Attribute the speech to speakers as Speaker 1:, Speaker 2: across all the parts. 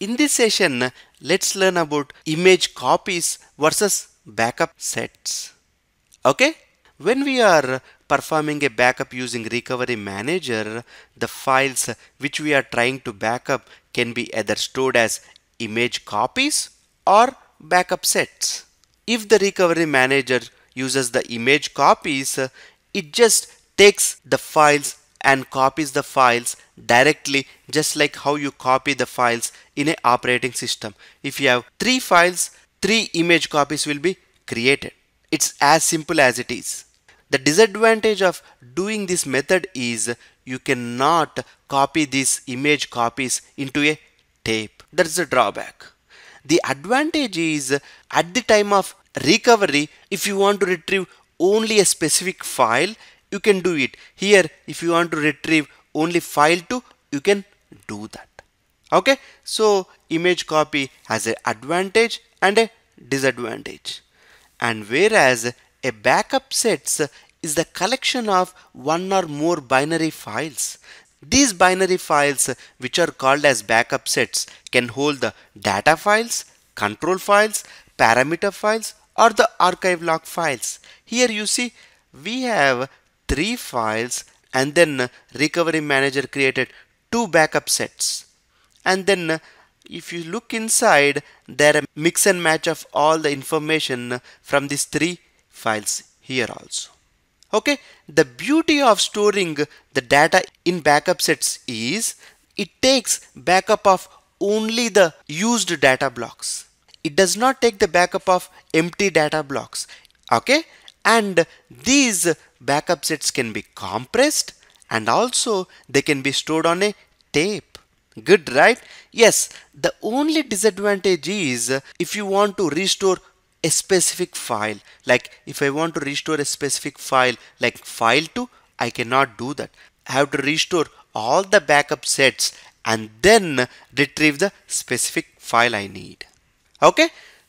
Speaker 1: In this session, let's learn about image copies versus backup sets. Okay? When we are performing a backup using Recovery Manager, the files which we are trying to backup can be either stored as image copies or backup sets. If the Recovery Manager uses the image copies, it just takes the files and copies the files directly, just like how you copy the files in an operating system. If you have 3 files, 3 image copies will be created. It's as simple as it is. The disadvantage of doing this method is you cannot copy these image copies into a tape. That's the drawback. The advantage is at the time of recovery, if you want to retrieve only a specific file, you can do it. Here, if you want to retrieve only file 2, you can do that. Okay, so image copy has an advantage and a disadvantage. And whereas a backup sets is the collection of one or more binary files. These binary files, which are called as backup sets, can hold the data files, control files, parameter files, or the archive log files. Here you see we have 3 files, and then Recovery Manager created 2 backup sets. And then if you look inside, there are a mix and match of all the information from these 3 files here also. Okay, the beauty of storing the data in backup sets is it takes backup of only the used data blocks. It does not take the backup of empty data blocks. Okay, and these backup sets can be compressed, and also they can be stored on a tape. Good, right? Yes, the only disadvantage is if you want to restore a specific file. Like if I want to restore a specific file like file 2, I cannot do that. I have to restore all the backup sets and then retrieve the specific file I need. Okay,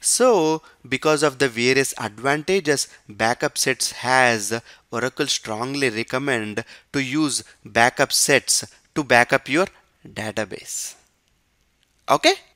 Speaker 1: so because of the various advantages backup sets has, Oracle strongly recommend to use backup sets to backup your database. Okay.